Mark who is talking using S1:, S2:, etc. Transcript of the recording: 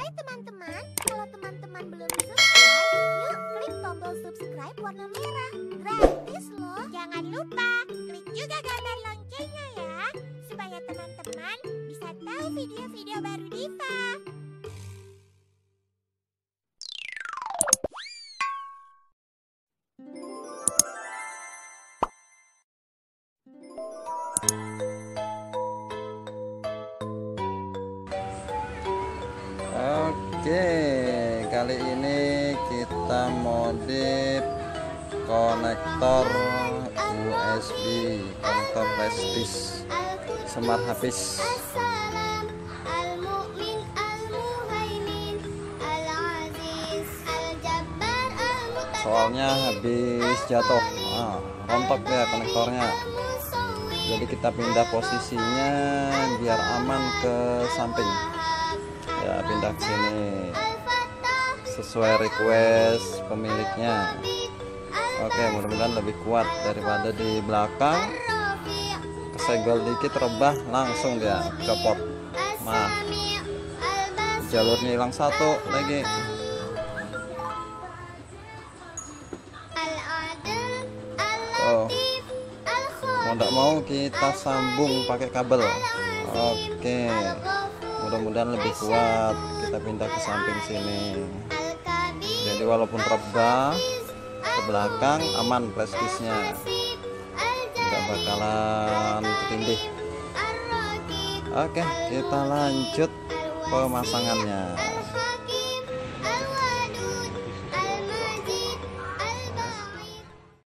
S1: Hai teman-teman, kalau teman-teman belum subscribe, yuk klik tombol subscribe warna merah. Gratis loh. Jangan lupa klik juga gambar loncengnya ya, supaya teman-teman bisa tahu video-video baru Diva.
S2: Oke, kali ini kita modif konektor USB, konektor flash disk Smart Hafiz. Soalnya habis jatuh, rontok ya konektornya. Jadi kita pindah posisinya biar aman ke samping. Ya, pindah ke sini sesuai request pemiliknya. Oke, mudah-mudahan lebih kuat daripada di belakang. Kesenggol dikit rebah langsung dia copot. Nah, jalurnya hilang satu lagi. Oh, mau tidak mau kita sambung pakai kabel. Oke, mudah-mudahan lebih kuat. Kita pindah ke samping sini. Jadi walaupun rebah ke belakang aman flash disknya, nggak bakalan ketindih. Oke, kita lanjut pemasangannya.